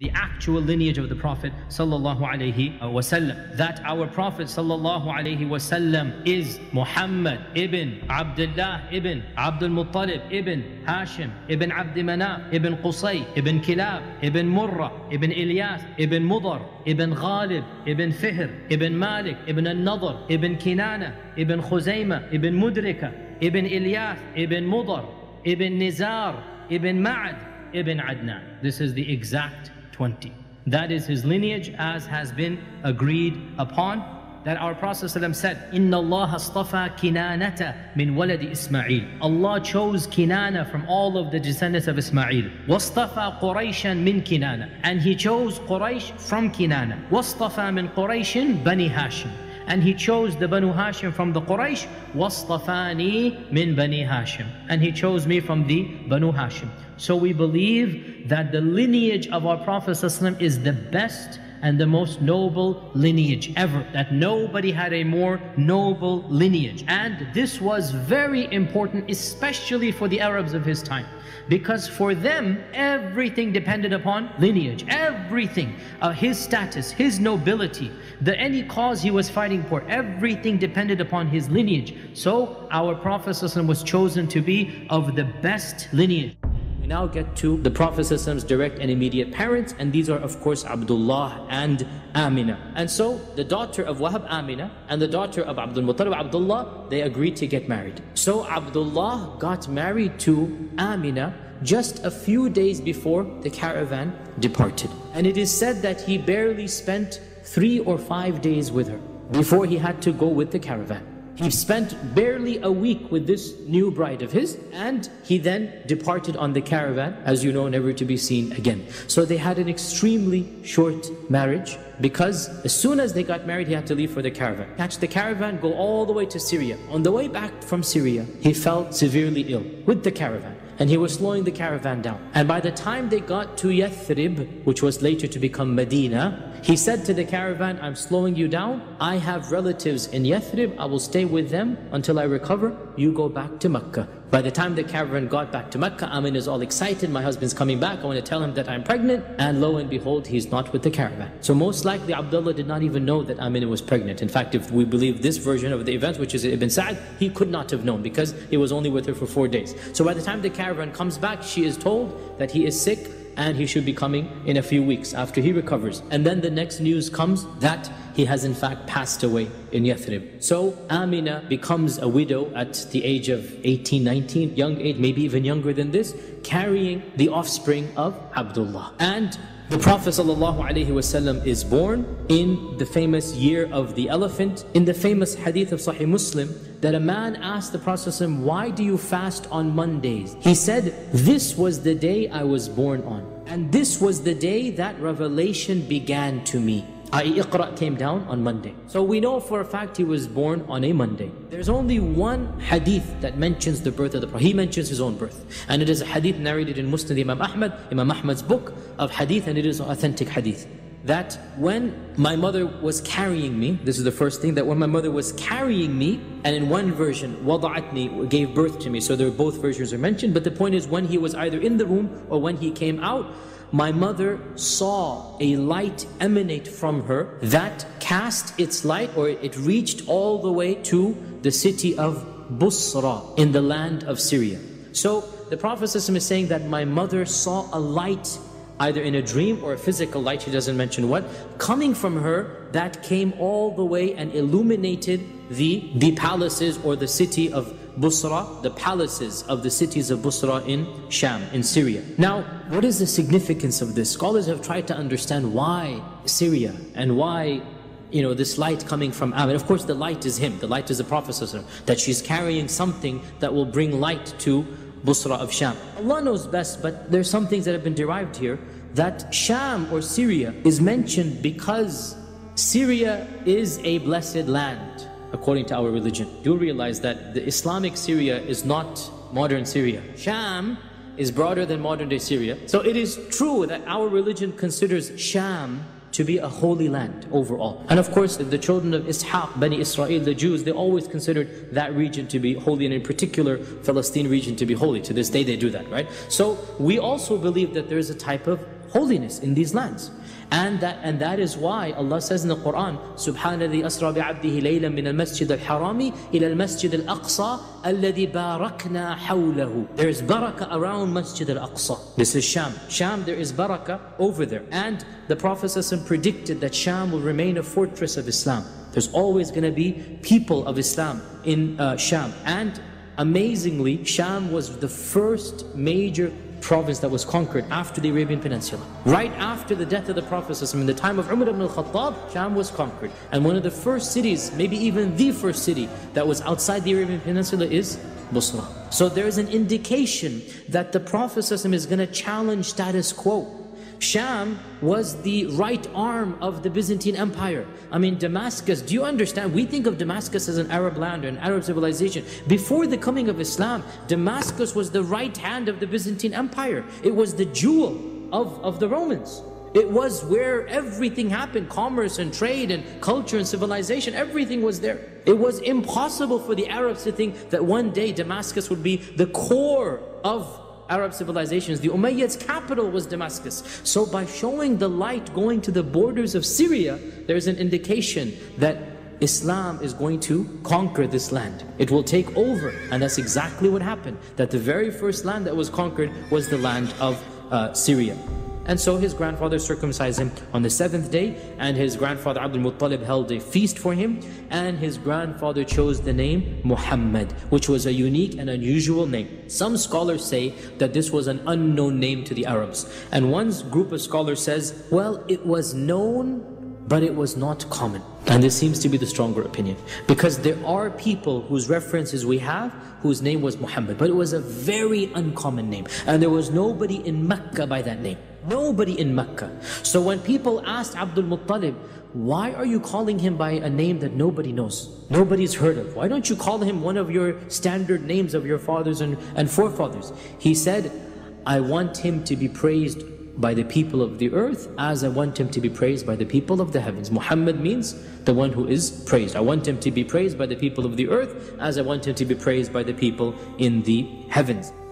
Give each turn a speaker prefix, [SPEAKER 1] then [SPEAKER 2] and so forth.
[SPEAKER 1] the actual lineage of the Prophet sallallahu alaihi wasallam. That our Prophet sallallahu alaihi wasallam is Muhammad ibn Abdullah ibn Abdul Muttalib ibn Hashim ibn Abd Manaf ibn Qusay ibn Kilab ibn Murrah ibn Ilyas ibn Mudar ibn Ghalib ibn Fihr ibn Malik ibn al-Nadr ibn Kinana ibn Khuzaymah ibn Mudrika ibn Ilyas ibn Mudar ibn Nizar ibn Ma'ad ibn Adnan. This is the exact 20. That is his lineage as has been agreed upon. That our Prophet ﷺ said, Inna Allah astafa Kinanata min waladi Ismail. Allah chose Kinana from all of the descendants of Ismail. Wastafa Qurayshan min Kinana. And He chose Quraysh from Kinana. Wastafa min Qurayshin Bani Hashim. And He chose the Banu Hashim from the Quraysh. Wastafani min Bani Hashim. And He chose me from the Banu Hashim. So we believe that the lineage of our Prophet ﷺ is the best and the most noble lineage ever. That nobody had a more noble lineage. And this was very important, especially for the Arabs of his time. Because for them, everything depended upon lineage. Everything, his status, his nobility, any cause he was fighting for, everything depended upon his lineage. So our Prophet ﷺ was chosen to be of the best lineage. We now get to the Prophet's direct and immediate parents, and these are of course Abdullah and Amina. And so the daughter of Wahab, Amina, and the daughter of Abdul Muttalib, Abdullah, they agreed to get married. So Abdullah got married to Amina just a few days before the caravan departed. And it is said that he barely spent 3 or 5 days with her before he had to go with the caravan. He spent barely a week with this new bride of his, and he then departed on the caravan, as you know, never to be seen again. So they had an extremely short marriage, because as soon as they got married, he had to leave for the caravan. Catch the caravan, go all the way to Syria. On the way back from Syria, he fell severely ill with the caravan, and he was slowing the caravan down. And by the time they got to Yathrib, which was later to become Medina, he said to the caravan, I'm slowing you down. I have relatives in Yathrib. I will stay with them until I recover. You go back to Mecca. By the time the caravan got back to Mecca, Amin is all excited. My husband's coming back. I want to tell him that I'm pregnant. And lo and behold, he's not with the caravan. So most likely Abdullah did not even know that Amina was pregnant. In fact, if we believe this version of the events, which is Ibn Sa'd, he could not have known because he was only with her for 4 days. So by the time the caravan comes back, she is told that he is sick and he should be coming in a few weeks after he recovers. And then the next news comes that he has in fact passed away in Yathrib. So Amina becomes a widow at the age of 18, 19, young age, maybe even younger than this, carrying the offspring of Abdullah. And the Prophet ﷺ is born in the famous year of the elephant. In the famous hadith of Sahih Muslim, that a man asked the Prophet ﷺ, why do you fast on Mondays? He said, this was the day I was born on. And this was the day that revelation began to me. i.e. Iqra came down on Monday. So we know for a fact he was born on a Monday. There's only one hadith that mentions the birth of the Prophet. He mentions his own birth. And it is a hadith narrated in Musnad Imam Ahmad's book of hadith, and it is an authentic hadith. That when my mother was carrying me, this is the first thing, that when my mother was carrying me, and in one version, wada'atni, gave birth to me, so there both versions are mentioned, but the point is when he was either in the womb or when he came out, my mother saw a light emanate from her that cast its light, or it reached all the way to the city of Busra in the land of Syria. So the Prophet ﷺ is saying that my mother saw a light, either in a dream or a physical light, she doesn't mention what, coming from her that came all the way and illuminated the palaces or the city of Busra, the palaces of the cities of Busra in Sham, in Syria. Now, what is the significance of this? Scholars have tried to understand why Syria and why, this light coming from Amina. Of course, the light is him, the light is the Prophet ﷺ, that she's carrying something that will bring light to Busra of Sham. Allah knows best, but there's some things that have been derived here, that Sham or Syria is mentioned because Syria is a blessed land. According to our religion, you'll realize that the Islamic Syria is not modern Syria. Sham is broader than modern day Syria. So it is true that our religion considers Sham to be a holy land overall. And of course, the children of Ishaq, Bani Israel, the Jews, they always considered that region to be holy, and in particular, Palestine region to be holy. To this day, they do that, right? So we also believe that there is a type of
[SPEAKER 2] holiness in these lands. And that is why Allah says in the Quran, Subhanalladhi asra bi'abdihi laylan min al-masjid al-harami ila al-masjid al-aqsa alladhi barakna hawlahu. There is barakah around Masjid al-Aqsa. This is Sham. Sham, there is barakah over there. And the Prophet ﷺ predicted that Sham will remain a fortress of Islam. There's always going to be people of Islam in Sham. And amazingly, Sham was the first major province that was conquered after the Arabian Peninsula. Right after the death of the Prophet ﷺ, in the time of Umar ibn al-Khattab, Sham was conquered. And one of the first cities, maybe even the first city that was outside the Arabian Peninsula is Busra. So there is an indication that the Prophet ﷺ is going to challenge status quo. Sham was the right arm of the Byzantine Empire. I mean, Damascus, do you understand? We think of Damascus as an Arab land or an Arab civilization. Before the coming of Islam, Damascus was the right hand of the Byzantine Empire. It was the jewel of the Romans. It was where everything happened, commerce and trade and culture and civilization, everything was there. It was impossible for the Arabs to think that one day Damascus would be the core of Arab civilizations. The Umayyads' capital was Damascus. So by showing the light going to the borders of Syria, there's an indication that Islam is going to conquer this land. It will take over. And that's exactly what happened. That the very first land that was conquered was the land of Syria. And so his grandfather circumcised him on the 7th day, and his grandfather Abdul Muttalib held a feast for him, and his grandfather chose the name Muhammad, which was a unique and unusual name. Some scholars say that this was an unknown name to the Arabs. And one group of scholars says, well, it was known, but it was not common. And this seems to be the stronger opinion, because there are people whose references we have whose name was Muhammad, but it was a very uncommon name, and there was nobody in Mecca by that name. Nobody in Mecca. So when people asked Abdul Muttalib, why are you calling him by a name that nobody knows, nobody's heard of? Why don't you call him one of your standard names of your fathers and forefathers? He said, I want him to be praised by the people of the earth as I want him to be praised by the people of the heavens. Muhammad means the one who is praised. I want him to be praised by the people of the earth as I want him to be praised by the people in the heavens.